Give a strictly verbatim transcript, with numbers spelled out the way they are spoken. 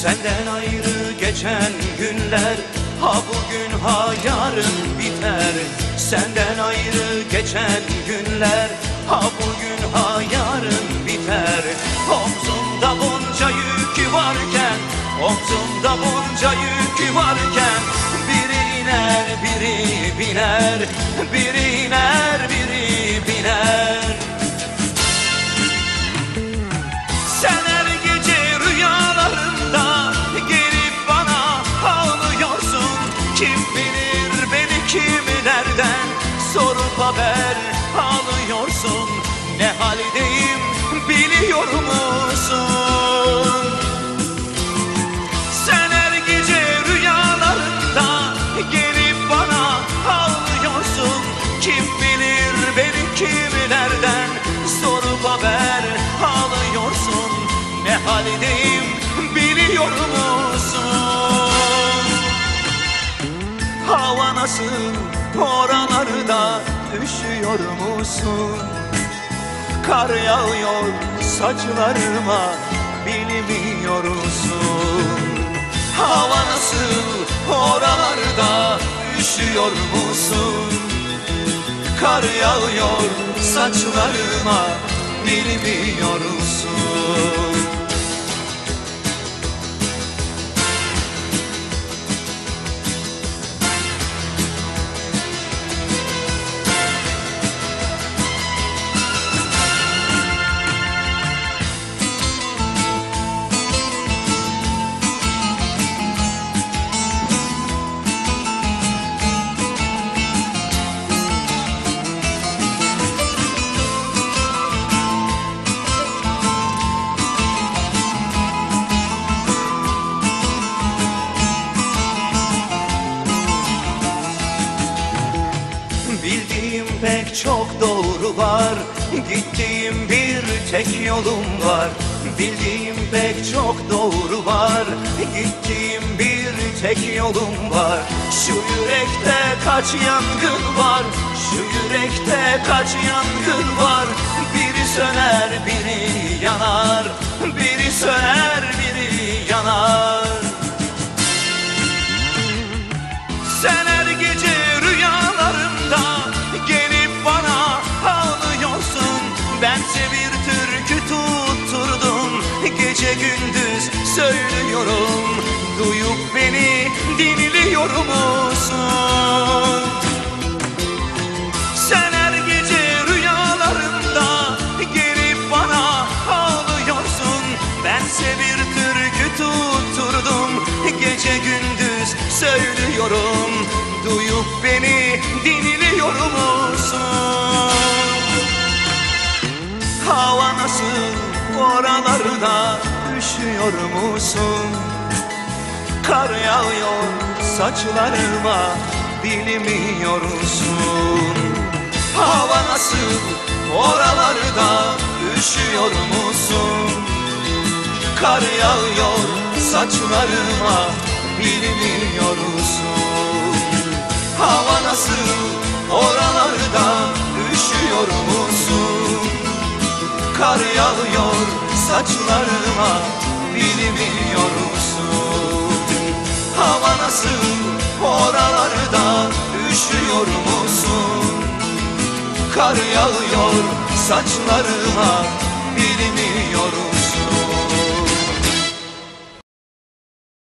Senden ayrı geçen günler, ha bugün ha yarın biter. Senden ayrı geçen günler, ha bugün ha yarın biter. Omzumda bunca yük varken, omzumda bunca yük varken, biri iner biri biner, biri iner biri biner. Sen her gece rüyalarında gelip bana ağlıyorsun. Kim bilir beni kim nereden sorup haber alıyorsun. Ne haldeyim biliyor musun? Sen her gece rüyalarında gelip bana ağlıyorsun. Kim bilir beni kim nereden sorup haber alıyorsun. Ne haldeyim biliyor musun? Hava nasıl oralarda üşüyor musun? Kar yağıyor saçlarıma bilmiyor musun? Hava nasıl oralarda üşüyor musun? Kar yağıyor saçlarıma bilmiyor musun? Bildiğim pek çok doğru var, gittiğim bir tek yolum var. Bildiğim pek çok doğru var, gittiğim bir tek yolum var. Şu yürekte kaç yangın var, şu yürekte kaç yangın var. Biri söner biri yanar, biri söner biri yanar. Sen her gece rüyalarımda gelip bana ağlıyorsun. Bense bir türkü tutturdum, gece gündüz söylüyorum. Duyup beni dinliyor musun? Sen her gece rüyalarımda gelip bana ağlıyorsun. Bense bir türkü tutturdum, gece gündüz söylüyorum. Duyup beni dinliyor musun? Hava nasıl oralarda üşüyor musun? Kar yağıyor saçlarıma bilmiyor musun? Hava nasıl oralarda üşüyor musun? Kar yağıyor saçlarıma bilmiyor musun? Hava nasıl oralarda üşüyor musun? Kar yağıyor saçlarıma bilmiyor musun? Hava nasıl oralarda üşüyor musun? Kar yağıyor saçlarıma bilmiyor musun?